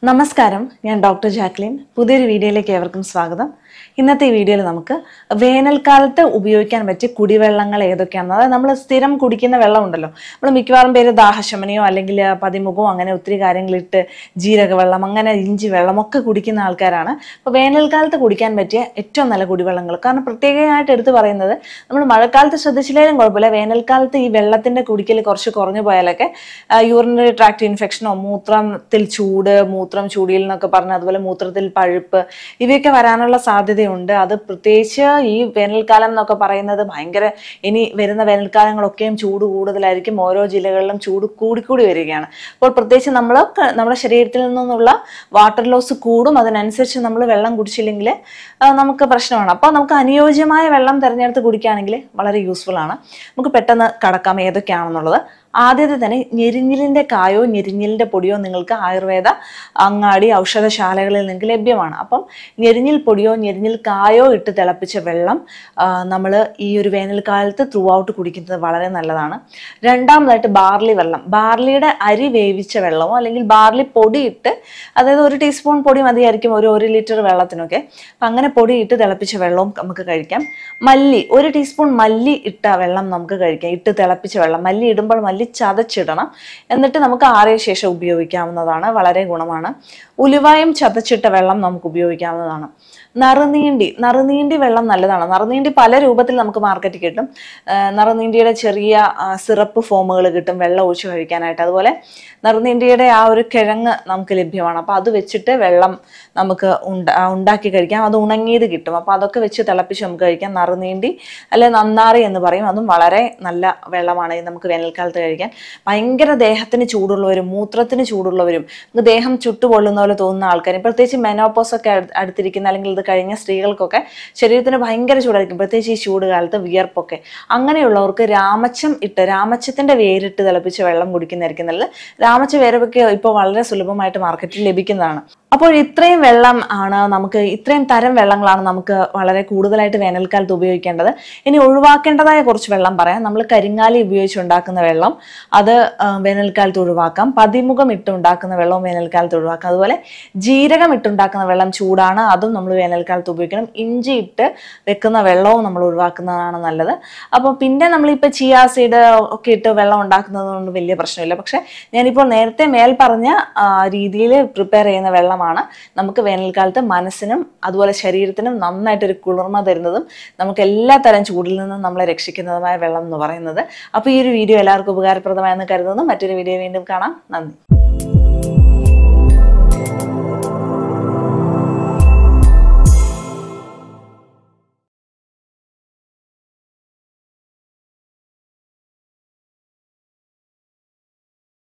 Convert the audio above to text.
നമസ്കാരം, ഞാൻ doctor Jacqueline. പുതിയൊരു വീഡിയോയിലേക്ക് ഏവർക്കും സ്വാഗതം. ഇന്നത്തെ ഈ വീഡിയോയിൽ നമുക്ക് വേനൽക്കാലത്ത് ഉപയോഗിക്കാൻ പറ്റിയ കുടിവെള്ളങ്ങൾ ഏതൊക്കെയാണെന്ന്, അതായത് നമ്മൾ സ്ഥിരം കുടിക്കുന്ന വെള്ളം ഉണ്ടല്ലോ, നമ്മൾ മിക്കവാറും പേര് ദാഹശമനയോ അല്ലെങ്കിൽ പതിമുഖമോ അങ്ങനെ ഒത്തിരി കാര്യങ്ങളിട്ട് ജീരകവെള്ളം അങ്ങനെ ഇഞ്ചി വെള്ളമൊക്കെ കുടിക്കുന്ന ആൾക്കാരാണ്. അപ്പോൾ വേനൽക്കാലത്ത് കുടിക്കാൻ പറ്റിയ ഏറ്റവും നല്ല കുടിവെള്ളങ്ങൾ, കാരണം പ്രത്യേകമായിട്ട് എടുത്തു പറയുന്നത്, നമ്മൾ മഴക്കാലത്ത് ശ്രദ്ധിച്ചില്ലെങ്കിലും കുഴപ്പമില്ല, വേനൽക്കാലത്ത് ഈ വെള്ളത്തിൻ്റെ കുടിക്കൽ കുറച്ച് കുറഞ്ഞു പോയാലൊക്കെ യൂറിനറി ട്രാക്ട് ഇൻഫെക്ഷനോ മൂത്രത്തിൽ ചൂട്, മൂത്രം ചൂടിയിൽ എന്നൊക്കെ പറഞ്ഞ്, അതുപോലെ മൂത്രത്തിൽ പഴുപ്പ്, ഇവയൊക്കെ വരാനുള്ള സാധ്യതയുണ്ട്. അത് പ്രത്യേകിച്ച് ഈ വേനൽക്കാലം എന്നൊക്കെ പറയുന്നത് ഭയങ്കര, ഇനി വരുന്ന വേനൽക്കാലങ്ങളൊക്കെയും ചൂട് കൂടുതലായിരിക്കും. ഓരോ ജില്ലകളിലും ചൂട് കൂടിക്കൂടി വരികയാണ്. അപ്പോൾ പ്രത്യേകിച്ച് നമ്മുടെ ശരീരത്തിൽ നിന്നുള്ള വാട്ടർ ലോസ് കൂടും. അതിനനുസരിച്ച് നമ്മൾ വെള്ളം കുടിച്ചില്ലെങ്കിൽ നമുക്ക് പ്രശ്നമാണ്. അപ്പോൾ നമുക്ക് അനുയോജ്യമായ വെള്ളം തിരഞ്ഞെടുത്ത് കുടിക്കുകയാണെങ്കിൽ വളരെ യൂസ്ഫുൾ ആണ്. നമുക്ക് പെട്ടെന്ന് കടക്കാം ഏതൊക്കെയാണെന്നുള്ളത്. ആദ്യത്തെ തന്നെ ഞെരിഞ്ഞിലിൻ്റെ കായോ ഞെരിഞ്ഞിലിൻ്റെ പൊടിയോ നിങ്ങൾക്ക് ആയുർവേദ അങ്ങാടി ഔഷധശാലകളിൽ നിങ്ങൾക്ക് ലഭ്യമാണ്. അപ്പം ഞെരിഞ്ഞിൽ പൊടിയോ ഞെരിഞ്ഞിൽ കായോ ഇട്ട് തിളപ്പിച്ച വെള്ളം നമ്മൾ ഈ ഒരു വേനൽക്കാലത്ത് ത്രൂ ഔട്ട് കുടിക്കുന്നത് വളരെ നല്ലതാണ്. രണ്ടാമതായിട്ട് ബാർലി വെള്ളം, ബാർലിയുടെ അരി വേവിച്ച വെള്ളമോ അല്ലെങ്കിൽ ബാർലി പൊടിയിട്ട്, അതായത് 1 ടീസ്പൂൺ പൊടി മതിയായിരിക്കും ഒരു ലിറ്റർ വെള്ളത്തിനൊക്കെ. അപ്പം അങ്ങനെ പൊടിയിട്ട് തിളപ്പിച്ച വെള്ളവും നമുക്ക് കഴിക്കാം. മല്ലി, 1 ടീസ്പൂൺ മല്ലി ഇട്ട വെള്ളം നമുക്ക് കഴിക്കാം. ഇട്ട് തിളപ്പിച്ച വെള്ളം, മല്ലി ഇടുമ്പോൾ മല്ലി ചതച്ചിടണം, എന്നിട്ട് നമുക്ക് ആറിയ ശേഷം ഉപയോഗിക്കാവുന്നതാണ്. വളരെ ഗുണമാണ്. ഉലുവായും ചതച്ചിട്ട വെള്ളം നമുക്ക് ഉപയോഗിക്കാവുന്നതാണ്. നറുനീണ്ടി വെള്ളം നല്ലതാണ്. നറുനീണ്ടി പല രൂപത്തിൽ നമുക്ക് മാർക്കറ്റിൽ കിട്ടും. നറുനീണ്ടിയുടെ ചെറിയ സിറപ്പ് ഫോമുകൾ കിട്ടും വെള്ളം ഒഴിച്ച് കഴിക്കാനായിട്ട്. അതുപോലെ നറുനീണ്ടിയുടെ ആ ഒരു കിഴങ്ങ് നമുക്ക് ലഭ്യമാണ്. അപ്പോൾ അത് വെച്ചിട്ട് വെള്ളം നമുക്ക് ഉണ്ടാക്കി കഴിക്കാം. അത് ഉണങ്ങിയത് കിട്ടും. അപ്പോൾ അതൊക്കെ വെച്ച് തിളപ്പിച്ച് നമുക്ക് കഴിക്കാം. നറുനീണ്ടി അല്ലെ നന്നാറി എന്ന് പറയും. അതും വളരെ നല്ല വെള്ളമാണ്. നമുക്ക് വേനൽക്കാലത്ത് കഴിക്കാൻ. ഭയങ്കര ദേഹത്തിന് ചൂടുള്ളവരും മൂത്രത്തിന് ചൂടുള്ളവരും ദേഹം ചുട്ടുപൊള്ളുന്ന പോലെ തോന്നുന്ന ആൾക്കാരും, പ്രത്യേകിച്ച് മെനോപോസ് ഒക്കെ അടുത്തിരിക്കുന്ന അല്ലെങ്കിൽ ഇത് കഴിഞ്ഞ സ്ത്രീകൾക്കൊക്കെ ശരീരത്തിന് ഭയങ്കര ചൂടായിരിക്കും, പ്രത്യേകിച്ച് ഈ ചൂട് കാലത്ത് വിയർപ്പൊക്കെ. അങ്ങനെയുള്ളവർക്ക് രാമച്ചത്തിന്റെ വേരിട്ട് തിളപ്പിച്ച വെള്ളം കുടിക്കുന്നതായിരിക്കും നല്ലത്. രാമച്ച വേരൊക്കെ ഇപ്പോൾ വളരെ സുലഭമായിട്ട് മാർക്കറ്റിൽ ലഭിക്കുന്നതാണ്. അപ്പോൾ ഇത്രയും വെള്ളം ആണ് നമുക്ക്, ഇത്രയും തരം വെള്ളങ്ങളാണ് നമുക്ക് വളരെ കൂടുതലായിട്ട് വേനൽക്കാലത്ത് ഉപയോഗിക്കേണ്ടത്. ഇനി ഒഴിവാക്കേണ്ടതായ കുറച്ച് വെള്ളം പറയാം. നമ്മൾ കരിങ്ങാലി ഉപയോഗിച്ചുണ്ടാക്കുന്ന വെള്ളം, അത് വേനൽക്കാലത്ത് ഒഴിവാക്കാം. പതിമുഖം ഇട്ടുണ്ടാക്കുന്ന വെള്ളവും വേനൽക്കാലത്ത് ഒഴിവാക്കാം. അതുപോലെ ജീരകം ഇട്ടുണ്ടാക്കുന്ന വെള്ളം ചൂടാണ്, അതും നമ്മൾ വേനൽക്കാലത്ത് ഉപയോഗിക്കണം. ഇഞ്ചി ഇട്ട് വെക്കുന്ന വെള്ളവും നമ്മൾ ഒഴിവാക്കുന്നതാണ് നല്ലത്. അപ്പോൾ പിന്നെ നമ്മളിപ്പോൾ ചിയാ സീഡ് ഒക്കെ ഇട്ട് വെള്ളം ഉണ്ടാക്കുന്നത് കൊണ്ട് വലിയ പ്രശ്നമില്ല. പക്ഷെ ഞാനിപ്പോൾ നേരത്തെ മേൽ പറഞ്ഞ രീതിയിൽ പ്രിപ്പയർ ചെയ്യുന്ന വെള്ളം നമുക്ക് വേനൽക്കാലത്ത് മനസ്സിനും അതുപോലെ ശരീരത്തിനും നന്നായിട്ടൊരു കുളിർമ തരുന്നതും നമുക്ക് എല്ലാ തരം ചൂടിൽ നിന്നും നമ്മളെ രക്ഷിക്കുന്നതുമായ വെള്ളം എന്ന് പറയുന്നത്. അപ്പോൾ ഈ ഒരു വീഡിയോ എല്ലാവർക്കും ഉപകാരപ്രദമായെന്ന് കരുതുന്നു. മറ്റൊരു വീഡിയോ വീണ്ടും കാണാം. നന്ദി.